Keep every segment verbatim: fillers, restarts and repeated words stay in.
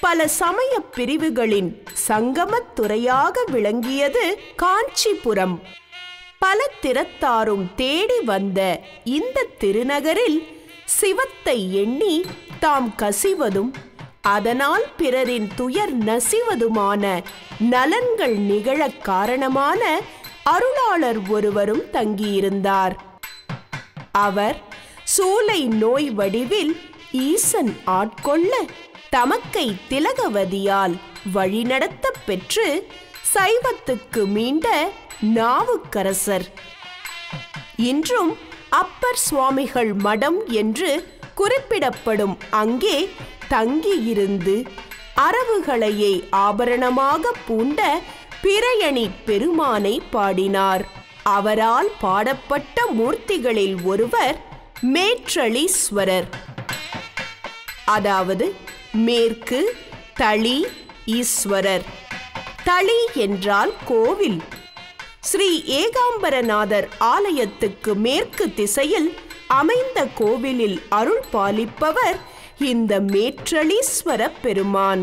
பல சமய பிரிவுகளின் சங்கமத்துறையாக விளங்கியது காஞ்சிபுரம். பல திறத்தாரும் தேடி வந்த இந்த திருநகரில் சிவத்தை எண்ணி தாம் கசிவதும் அதனால் பிறரின் துயர் நசிவதுமான நலன்கள் நிகழ காரணமான அருளாளர் ஒருவரும் தங்கியிருந்தார். அவர் சூலை நோய் வடிவில் ஈசன் ஆட்கொள்ள தமக்கை திலகவதியால் வழிநடத்த பெற்று சைவத்துக்கு மீண்ட நாவுக்கரசர். இன்றும் அப்பர் சுவாமிகள் மடம் என்று குறிப்பிடப்படும் அங்கே தங்கியிருந்து அரவுகளையே ஆபரணமாக பூண்ட பிறையணி பெருமானை பாடினார். அவரால் பாடப்பட்ட மூர்த்திகளில் ஒருவர் மேற்றளீஸ்வரர், அதாவது மேற்கு தளி ஈஸ்வரர். தளி என்றால் கோவில். ஸ்ரீ ஏகாம்பரநாதர் ஆலயத்துக்கு மேற்கு திசையில் அமைந்த கோவிலில் அருள் பாலிப்பவர் இந்த மேற்றளீஸ்வர பெருமான்.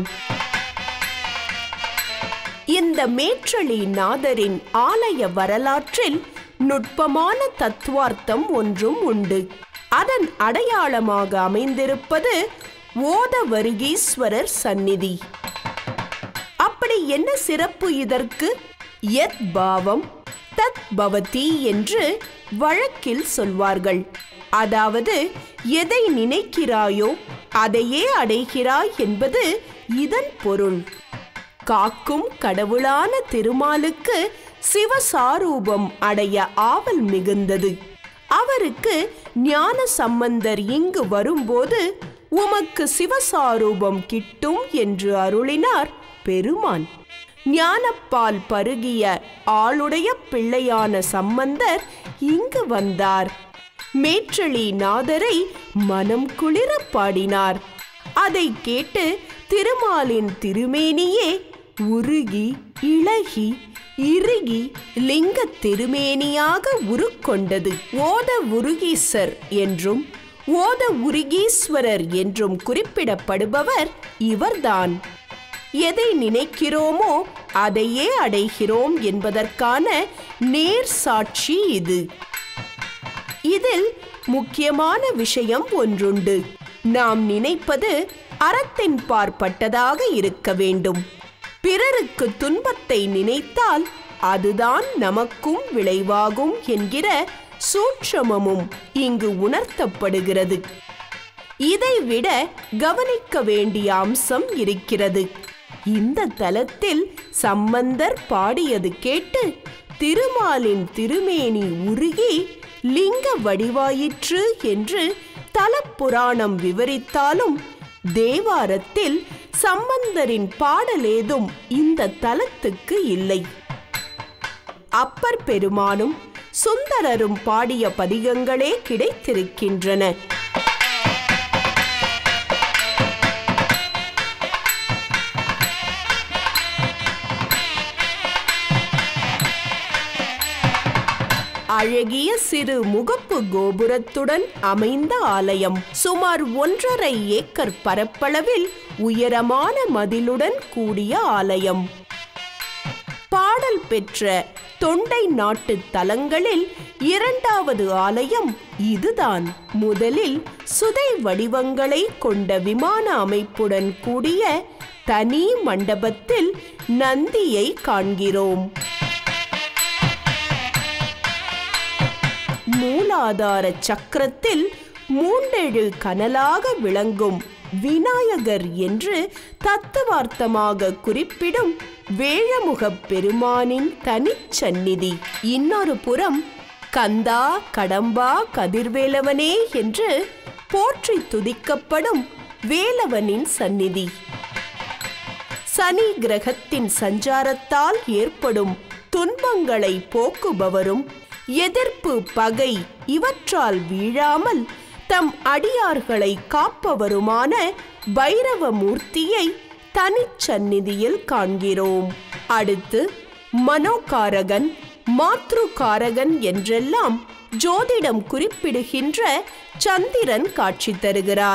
இந்த மேற்றளி நாதரின் ஆலய வரலாற்றில் நுட்பமான தத்துவார்த்தம் ஒன்றும் உண்டு. அதன் அடையாளமாக அமைந்திருப்பது ஓதவருகீஸ்வரர் சந்நிதி. அப்படி என்ன சிறப்பு இதற்கு? யத் பாவம் தத் பவதி என்று வழக்கில் சொல்வார்கள். அதாவது எதை நினைக்கிறாயோ அதையே அடைகிறாய் என்பது இதன் பொருள். காக்கும் கடவுளான திருமாலுக்கு சிவசாரூபம் அடைய ஆவல் மிகுந்தது. அவருக்கு ஞான சம்பந்தர் இங்கு வரும்போது உமக்கு சிவசாரூபம் கிட்டும் என்று அருளினார் பெருமான். ஞானப்பால் பருகிய ஆளுடைய பிள்ளையான சம்பந்தர் இங்கு வந்தார். மேற்றளி நாதரை மனம் குளிர பாடினார். அதை கேட்டு திருமாலின் திருமேனியே உருகி இளகி இறுகி லிங்க திருமேனியாக உருக்கொண்டது. ஓத உருகீசர் என்றும் ஓத உருகீஸ்வரர் என்றும் குறிப்பிடப்படுபவர் இவர்தான். எதை நினைக்கிறோமோ அதையே அடைகிறோம் என்பதற்கான நேர் சாட்சி இது. இதில் முக்கியமான விஷயம் ஒன்றுண்டு. நாம் நினைப்பது அறத்தின் பார்ப்பட்டதாக இருக்க வேண்டும். பிறருக்கு துன்பத்தை நினைத்தால் அதுதான் நமக்கும் விளைவாகும் என்கிற சூட்சமமும் இங்கு உணர்த்தப்படுகிறது. இதைவிட கவனிக்க வேண்டிய அம்சம் இருக்கிறது. இந்த தலத்தில் சம்பந்தர் பாடியது கேட்டு திருமாலின் திருமேனி உருகி லிங்க வடிவாயிற்று என்று தலப்புராணம் விவரித்தாலும் தேவாரத்தில் சம்பந்தரின் பாடலேதும் இந்த தலத்துக்கு இல்லை. அப்பர் பெருமானும் சுந்தரரும் பாடிய பதிகங்களே கிடைத்திருக்கின்றன. அழகிய சிறு முகப்பு கோபுரத்துடன் அமைந்த ஆலயம். சுமார் ஒன்றரை ஏக்கர் பரப்பளவில் உயரமான மதிலுடன் கூடிய ஆலயம். பாடல் பெற்ற தொண்டை நாட்டு தலங்களில் இரண்டாவது ஆலயம் இதுதான். முதலில் சுதை வடிவங்களை கொண்ட விமான அமைப்புடன் கூடிய தனி மண்டபத்தில் நந்தியை காண்கிறோம். மூலாதார சக்கரத்தில் மூண்டெழு கனலாக விளங்கும் விநாயகர் என்று தத்துவார்த்தமாக குறிப்பிடும் வேழமுகப் பெருமானின் தனிச்சந்நிதி. இன்னொரு புறம் கந்தா கடம்பா கதிர்வேலவனே என்று போற்றி துதிக்கப்படும் வேலவனின் சந்நிதி. சனி கிரகத்தின் சஞ்சாரத்தால் ஏற்படும் துன்பங்களை போக்குபவரும் எதிர்ப்பு பகை இவற்றால் வீழாமல் தம் அடியார்களை காப்பவருமான பைரவமூர்த்தியை தனிச்சந்நிதியில் காண்கிறோம். அடுத்து மனோகாரகன் மாத்ருகாரகன் என்றெல்லாம் ஜோதிடம் குறிப்பிடுகின்ற சந்திரன் காட்சி தருகிறார்.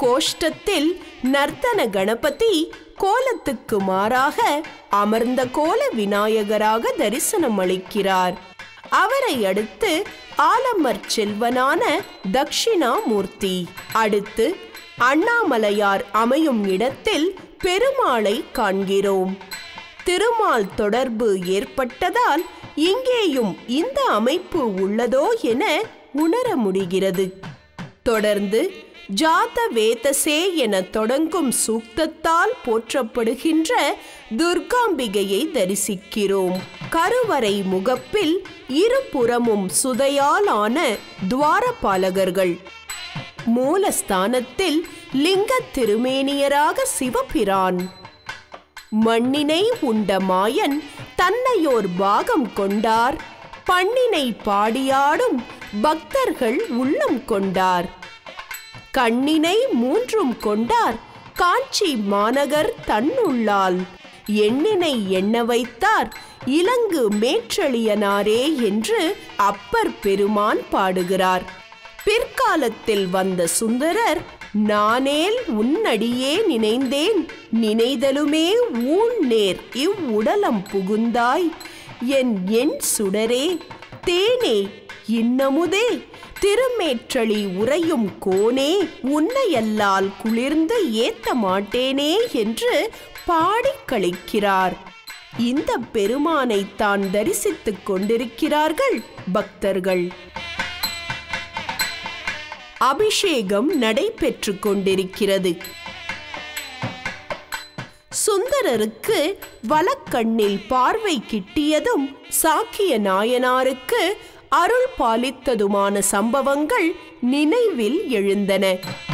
கோஷ்டத்தில் நர்த்தன கணபதி கோலத்துக்கு மாறாக அமர்ந்த கோல விநாயகராக தரிசனம் அளிக்கிறார். அவரை அடுத்து ஆலமர் செல்வனான தட்சிணாமூர்த்தி, அடுத்து அண்ணாமலையார் அமையும் இடத்தில் பெருமாளை காண்கிறோம். திருமால் தொடர்பு ஏற்பட்டதால் இங்கேயும் இந்த அமைப்பு உள்ளதோ என உணர முடிகிறது. தொடர்ந்து ஜாத வேதசே என தொடங்கும் சூக்தத்தால் போற்றப்படுகின்ற துர்காம்பிகையை தரிசிக்கிறோம். கருவறை முகப்பில் இருபுறமும் சுதையால் ஆன துவாரபாலகர்கள். மூலஸ்தானத்தில் லிங்க திருமேனியராக சிவபிரான். மண்ணினை உண்ட மாயன் தன்னையோர் பாகம் கொண்டார், பண்ணினை பாடியாடும் பக்தர்கள் உள்ளம் கொண்டார். கண்ணினை மூன்றும் கொண்டார் காஞ்சி மாநகர் தன்னுள்ளால், எண்ணினை எண்ண வைத்தார் இலங்கு மேற்றளியனாரே என்று அப்பர் பெருமான் பாடுகிறார். பிற்காலத்தில் வந்த சுந்தரர் நானேல் உன்னடியே நினைந்தேன், நினைதலுமே ஊன் நேர் இவ்வுடலம் புகுந்தாய், என் என் சுடரே தேனே இன்னமுதே திருமேற்றளி உறையும் கோனே, உன்னையல்லால் குளிர்ந்து ஏத்த மாட்டேனே என்று பாடிக் கழிக்கிறார். இந்த பெருமானை தான் தரிசித்துக் கொண்டிருக்கிறார்கள் பக்தர்கள். அபிஷேகம் நடைபெற்று கொண்டிருக்கிறது. சுந்தரருக்கு வலக்கண்ணில் பார்வை கிட்டியதும் சாக்கிய நாயனாருக்கு அருள் பாலித்ததுமான சம்பவங்கள் நினைவில் எழுந்தன.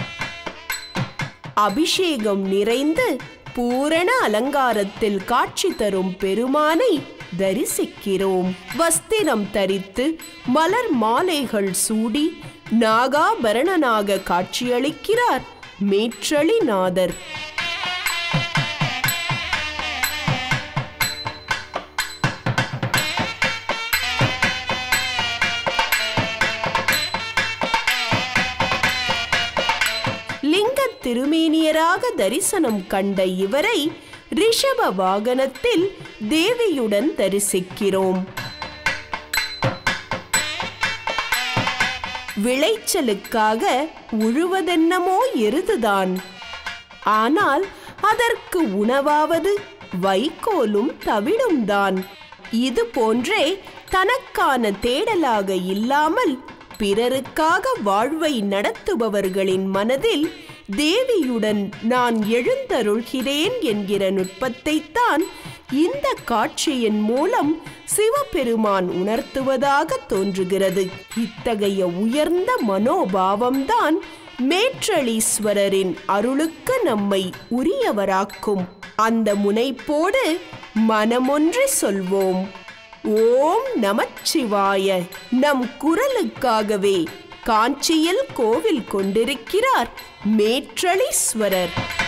அபிஷேகம் நிறைந்து பூரண அலங்காரத்தில் காட்சி தரும் பெருமானை தரிசிக்கிறோம். வஸ்திரம் தரித்து மலர் மாலைகள் சூடி நாகாபரணனாக காட்சியளிக்கிறார் மேற்றளிநாதர். லிங்க திருமேனியராக தரிசனம் கண்ட இவரை ரிஷப வாகனத்தில் தேவியுடன் தரிசிக்கிறோம். விளைச்சலுக்காக உழுவதென்னமோ எருதுதான், ஆனால் அதற்கு உணவாவது வைக்கோலும் தவிடும் தான். இது போன்றே தனக்கான தேடலாக இல்லாமல் பிறருக்காக வாழ்வை நடத்துபவர்களின் மனதில் தேவியுடன் நான் எழுந்தருள்கிறேன் என்கிற நுட்பத்தைத்தான் இந்த காட்சியின் மூலம் சிவபெருமான் உணர்த்துவதாக தோன்றுகிறது. இத்தகைய உயர்ந்த மனோபாவம்தான் மேற்றளீஸ்வரரின் அருளுக்கு நம்மை உரியவராக்கும். அந்த முனைப்போடு மனமொன்று சொல்வோம். ஓம் நமச்சிவாய. நம் குரலுக்காகவே காஞ்சியில் கோவில் கொண்டிருக்கிறார் மேற்றளீஸ்வரர்.